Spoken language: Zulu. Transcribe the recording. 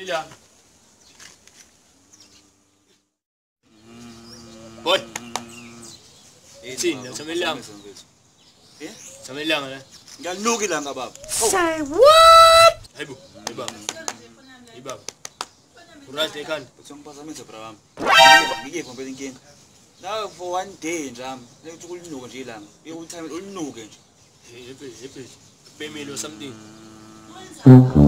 ilanga. Boy. Ithini, thama ilanga. Eh? Thama ilanga la. Ngiyalinuka ilanga baba. Say what? Hayibo, baba. Baba. Right ekhanda. Usungiphazamisa bra wami. Ngike phambili inkinga. Na for one day nje ami. Lethi ukulinuka nje ilanga. Uyuthame ulinuke nje. Hey, pemelo something.